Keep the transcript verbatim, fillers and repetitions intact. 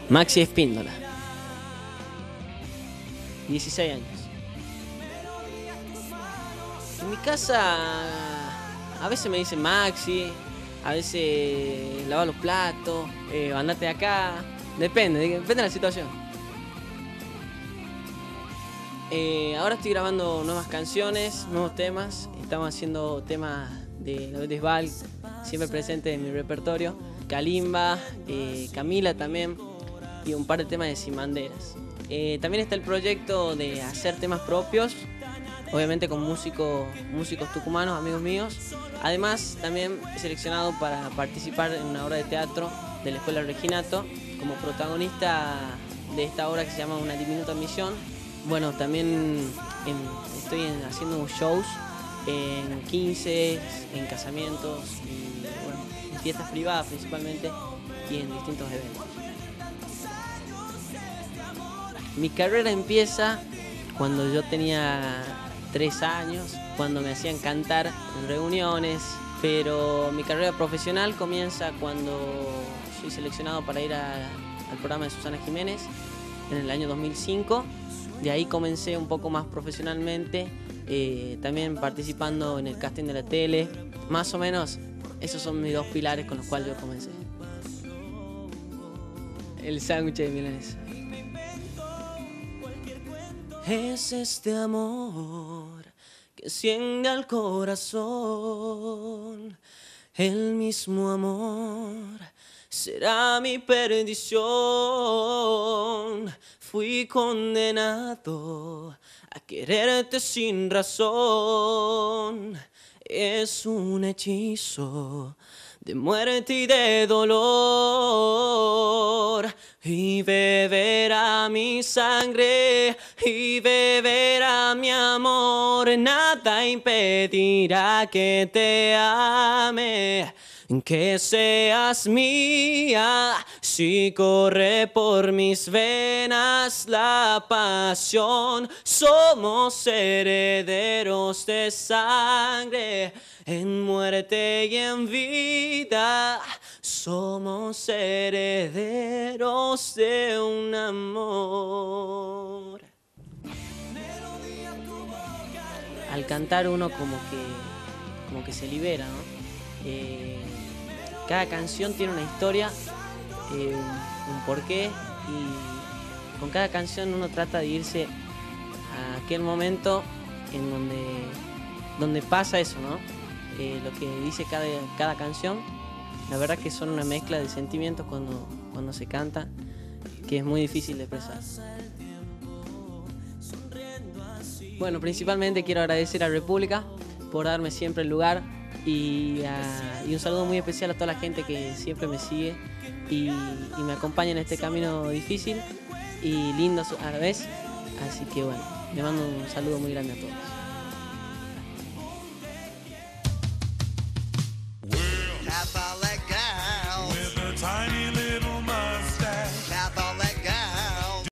Maxi Espíndola, dieciséis años. En mi casa a veces me dicen Maxi, a veces lava los platos, eh, andate de acá, depende, depende de la situación. Eh, ahora estoy grabando nuevas canciones, nuevos temas, estamos haciendo temas de David Bisbal, siempre presente en mi repertorio, Kalimba, eh, Camila también, y un par de temas de Sin Banderas. Eh, también está el proyecto de hacer temas propios, obviamente con músicos, músicos tucumanos, amigos míos. Además, también he seleccionado para participar en una obra de teatro de la Escuela Reginato como protagonista de esta obra que se llama Una diminuta misión. Bueno, también en, estoy en, haciendo shows en quince, en casamientos y bueno, en fiestas privadas principalmente y en distintos eventos. Mi carrera empieza cuando yo tenía tres años, cuando me hacían cantar en reuniones, pero mi carrera profesional comienza cuando soy seleccionado para ir a, al programa de Susana Jiménez en el año dos mil cinco. De ahí comencé un poco más profesionalmente, eh, también participando en el casting de la tele. Más o menos, esos son mis dos pilares con los cuales yo comencé. El sándwich de milanesa. Es este amor que siente al corazón, el mismo amor será mi perdición. Fui condenado a quererte sin razón, es un hechizo de muerte y de dolor. Y beberá mi sangre y beberá mi amor, nada impedirá que te ame, que seas mía. Si corre por mis venas la pasión, somos herederos de sangre, en muerte y en vida, somos herederos de un amor. Al cantar uno como que, como que se libera, ¿no? Eh, cada canción tiene una historia, eh, un, un porqué, y con cada canción uno trata de irse a aquel momento en donde, donde pasa eso, ¿no? Eh, lo que dice cada, cada canción, la verdad que son una mezcla de sentimientos cuando, cuando se canta, que es muy difícil de expresar. Bueno, principalmente quiero agradecer a República por darme siempre el lugar. Y, uh, y un saludo muy especial a toda la gente que siempre me sigue y, y me acompaña en este camino difícil y lindo a la vez. Así que bueno, le mando un saludo muy grande a todos.